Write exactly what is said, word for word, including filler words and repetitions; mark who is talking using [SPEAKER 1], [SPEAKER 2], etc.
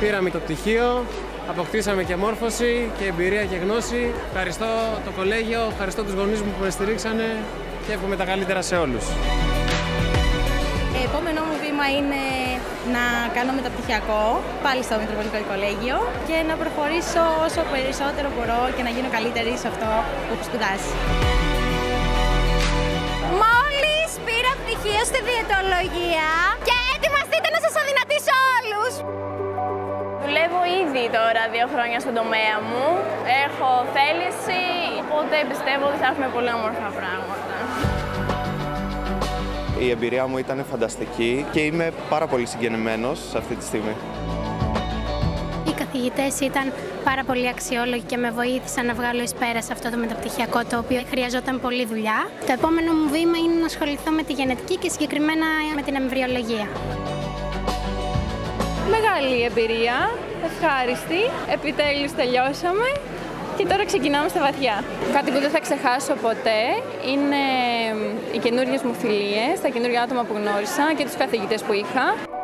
[SPEAKER 1] Πήραμε το πτυχίο, αποκτήσαμε και μόρφωση και εμπειρία και γνώση. Ευχαριστώ το κολέγιο, ευχαριστώ τους γονείς μου που με στηρίξανε και εύχομαι τα καλύτερα σε όλους.
[SPEAKER 2] Επόμενο μου βήμα είναι να κάνω μεταπτυχιακό, πάλι στο Μητροπολιτικό Κολέγιο, και να προχωρήσω όσο περισσότερο μπορώ και να γίνω καλύτερη σε αυτό που έχω σπουδάσει.
[SPEAKER 3] Μόλις πήρα πτυχίο στη διαιτολογία και ετοιμαστείτε να σας αδυνατήσω όλους!
[SPEAKER 4] Δουλεύω ήδη τώρα δύο χρόνια στον τομέα μου. Έχω θέληση, οπότε πιστεύω ότι θα έχουμε πολύ όμορφα πράγματα.
[SPEAKER 5] Η εμπειρία μου ήταν φανταστική και είμαι πάρα πολύ συγκινημένος σε αυτή τη στιγμή.
[SPEAKER 6] Οι καθηγητές ήταν πάρα πολύ αξιόλογοι και με βοήθησαν να βγάλω εις πέρα σε αυτό το μεταπτυχιακό, το οποίο χρειαζόταν πολλή δουλειά. Το επόμενο μου βήμα είναι να ασχοληθώ με τη γενετική και συγκεκριμένα με την εμβριολογία.
[SPEAKER 7] Μεγάλη εμπειρία, ευχάριστη, επιτέλους τελειώσαμε και τώρα ξεκινάμε στα βαθιά. Κάτι που δεν θα ξεχάσω ποτέ είναι οι καινούριες μου φιλίες, τα καινούργια άτομα που γνώρισα και τους καθηγητές που είχα.